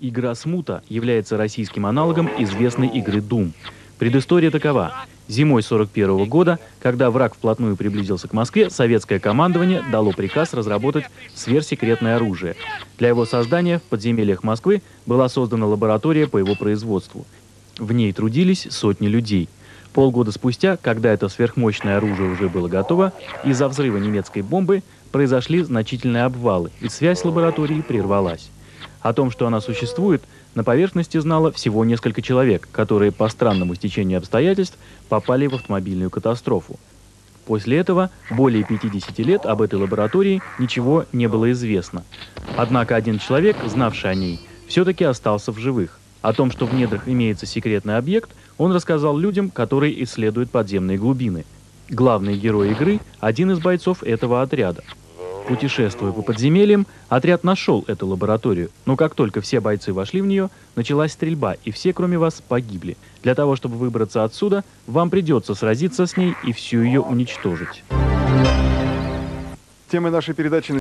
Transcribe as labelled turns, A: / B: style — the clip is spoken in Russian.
A: Игра «Смута» является российским аналогом известной игры Doom. Предыстория такова. Зимой 1941 года, когда враг вплотную приблизился к Москве, советское командование дало приказ разработать сверхсекретное оружие. Для его создания в подземельях Москвы была создана лаборатория по его производству. В ней трудились сотни людей. Полгода спустя, когда это сверхмощное оружие уже было готово, из-за взрыва немецкой бомбы произошли значительные обвалы, и связь с лабораторией прервалась. О том, что она существует, на поверхности знало всего несколько человек, которые по странному стечению обстоятельств попали в автомобильную катастрофу. После этого более 50 лет об этой лаборатории ничего не было известно. Однако один человек, знавший о ней, все-таки остался в живых. О том, что в недрах имеется секретный объект, он рассказал людям, которые исследуют подземные глубины. Главный герой игры – один из бойцов этого отряда. Путешествуя по подземельям, отряд нашел эту лабораторию, но как только все бойцы вошли в нее, началась стрельба, и все, кроме вас, погибли. Для того, чтобы выбраться отсюда, вам придется сразиться с ней и всю ее уничтожить.
B: Темой нашей передачи